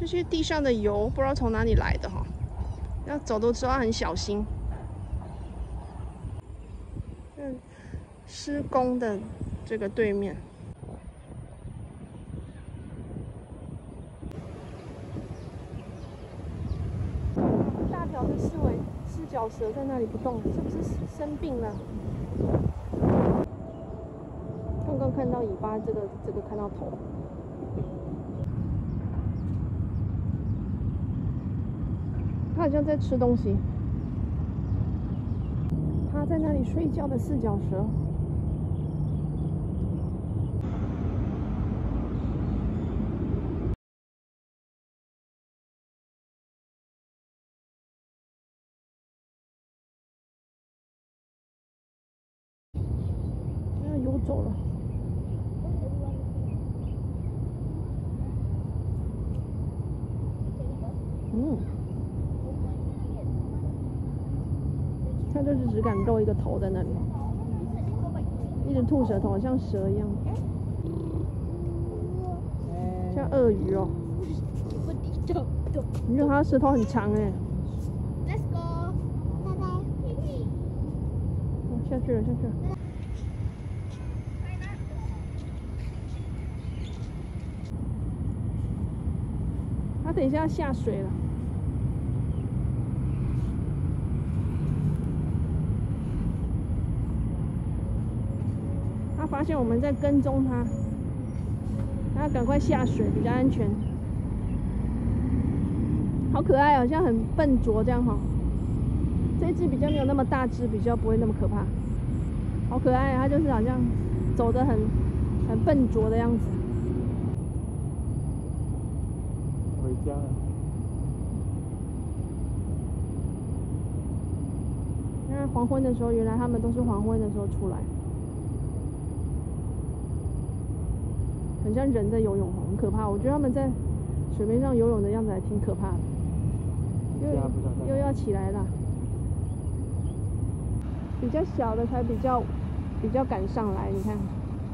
这些地上的油不知道从哪里来的哈，要走的时候要很小心。施工的这个对面，大条的四脚蛇在那里不动，是不是生病了？刚刚看到尾巴，这个看到头。它好像在吃东西。它在那里睡觉的四脚蛇。游走了。它就是只敢露一个头在那里，一直吐舌头，像蛇一样，像鳄鱼哦。你觉得它的舌头很长哎。Let's go， 拜拜。下去了，下去了。它等一下要下水了。他发现我们在跟踪他，他要赶快下水，比较安全。好可爱，好像很笨拙这样哈。这只比较没有那么大只，比较不会那么可怕。好可爱，它就是好像走得很笨拙的样子。 回家了。 那黄昏的时候，原来他们都是黄昏的时候出来。很像人在游泳，很可怕。我觉得他们在水面上游泳的样子还挺可怕的。又要起来了。比较小的才比较敢上来，你看。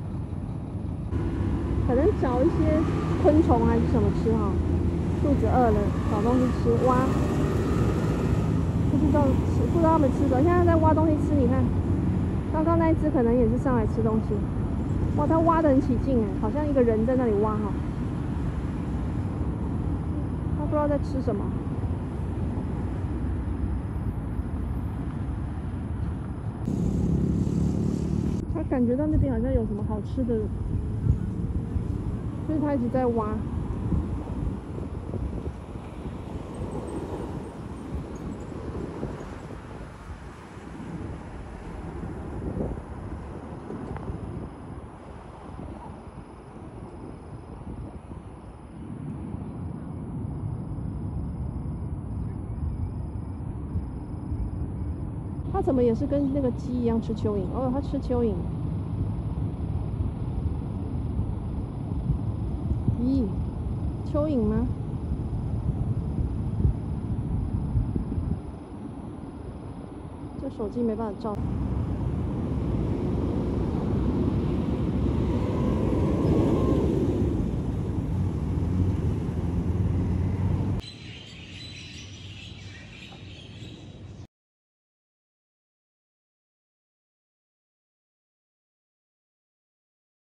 可能找一些昆虫还是什么吃哈，肚子饿了找东西吃，挖。不知道他们吃什么，现在在挖东西吃。你看，刚刚那一只可能也是上来吃东西。哇，它挖得很起劲哎，好像一个人在那里挖哈。他不知道在吃什么。他感觉到那边好像有什么好吃的，所以他一直在挖。它怎么也是跟那个鸡一样吃蚯蚓？哦，它吃蚯蚓。咦，蚯蚓吗？这手机没办法照。